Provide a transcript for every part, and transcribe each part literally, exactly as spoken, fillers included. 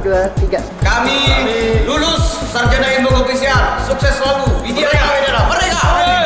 dua, tiga. Kami, Kami lulus sarjana ilmu kepolisian. Sukses selalu. Widya Widya Merdeka.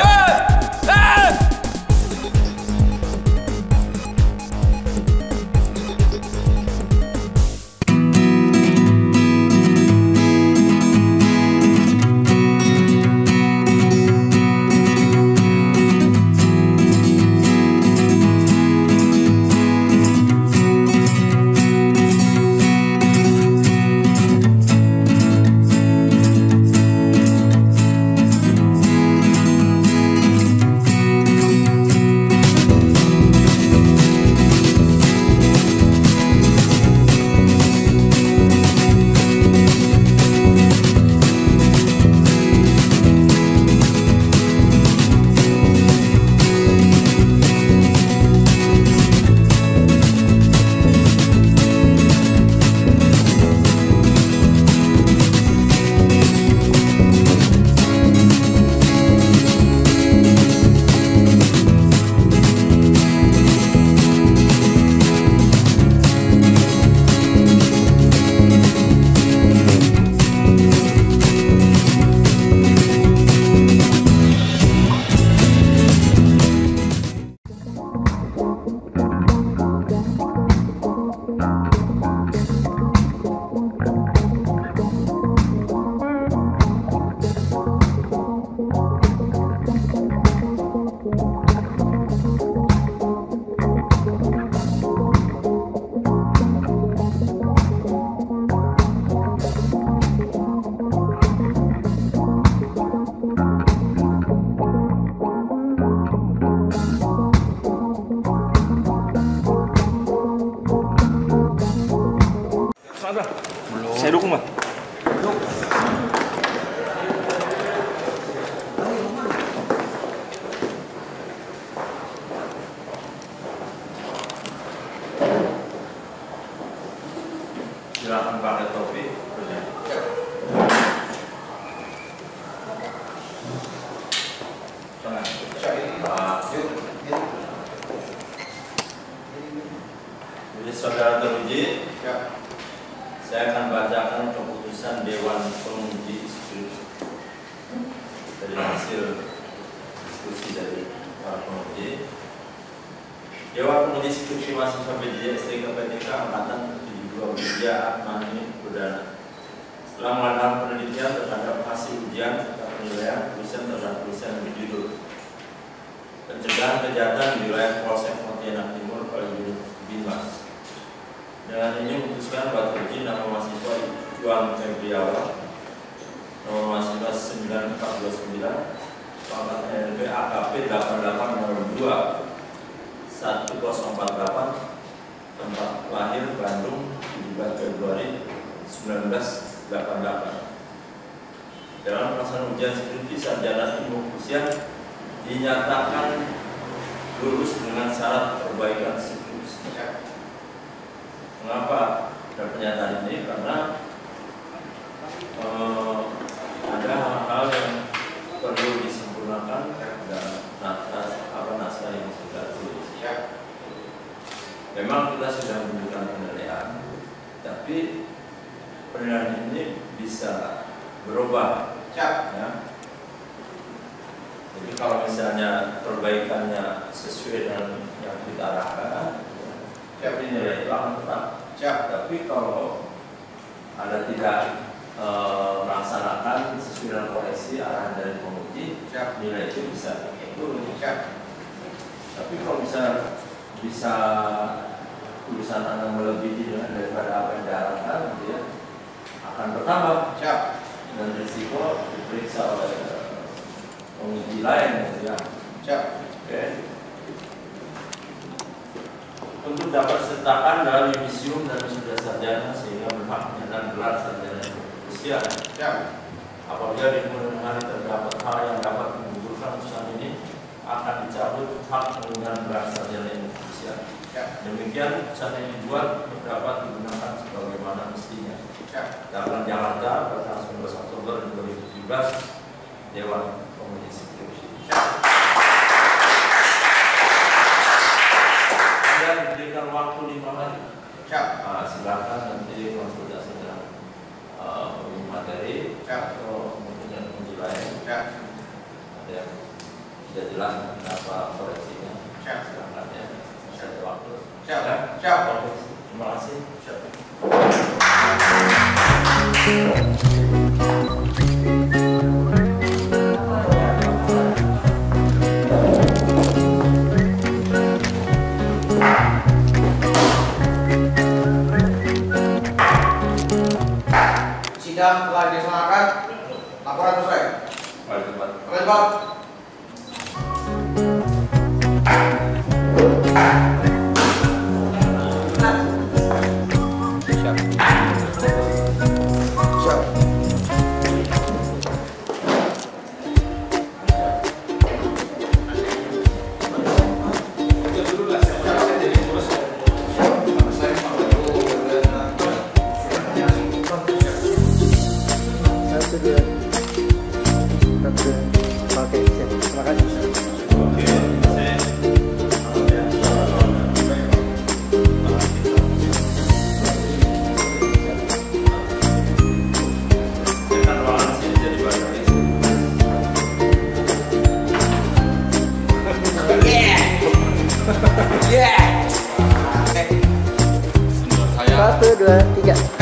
Belum. Saya dukung, Mas. Silakan pakai topi. Jadi saudara teruji, saya akan bacakan keputusan Dewan Penguji Skripsi dari hasil diskusi dari para penguji. Dewan Penguji Skripsi Mahasiswa P J S T K P T K Angkatan tujuh puluh dua Widya Atmani Perdana setelah melakukan penelitian terhadap hasil ujian serta penilaian tulisan terhadap tulisan berjudul Pencegahan Kejahatan di Wilayah Polsek Pontianak Timur oleh Binmas. Dengan ini memutuskan bahwa teruji nama mahasiswa Juan Febriawan, nomor mahasiswa sembilan empat dua sembilan, pangkat N P A K P delapan delapan nol dua satu nol empat delapan, tempat lahir Bandung tujuh belas Februari seribu sembilan ratus delapan puluh delapan. Dalam pelaksanaan ujian skripsi sarjana ilmu kepolisian dinyatakan lulus dengan syarat perbaikan skripsi. Mengapa ada pernyataan ini? Karena eh, ada hal-hal yang perlu disempurnakan dan naskah apa naskah yang sudah tulis. Memang kita sudah memberikan penilaian, tapi penilaian ini bisa berubah. Ya. Jadi kalau misalnya perbaikannya sesuai dengan yang kita arahkan, tapi nilai itu akan tetap. Tapi kalau ada tidak e, melaksanakan sesuai dengan koreksi arahan dari penguji, nilai itu bisa turun. Tapi kalau bisa bisa tulisan Anda melebihi dengan daripada apa yang diharapkan, dia akan bertambah. Dan risiko diperiksa oleh penguji lain, ya. Oke. Untuk dapat sertakan dalam yudisium dan wisuda sarjana sehingga berhak menyandang gelar sarjana kepolisian. Apabila di kemudian hari terdapat hal yang dapat menggugurkan putusan ini, akan dicabut hak penggunaan gelar sarjana kepolisian. Demikian putusan yang dibuat dapat digunakan sebagaimana mestinya. Dalam Jakarta pada sembilan belas Oktober dua ribu tujuh belas, Dewan Penguji Skripsi. Diberikan waktu lima hari. Nah, silakan nanti konsultasi dengan uh, materi Ya. atau mungkin kunci lain. Ya. Ada yang tidak jelas apa koreksinya. Ya. Silakan ya. Saya waktu. Siap. Ya. Siap. Oke. Terima kasih. Siap. Sidang telah dilaksanakan. Laporan selesai. Mari cepat. Oke, Pak. Siap. Siap. Satu dua satu oke siap terima kasih. Oke. Saya Silakan ruangan sini jadi baru. Yeah. Yeah. Eh. Satu dua tiga.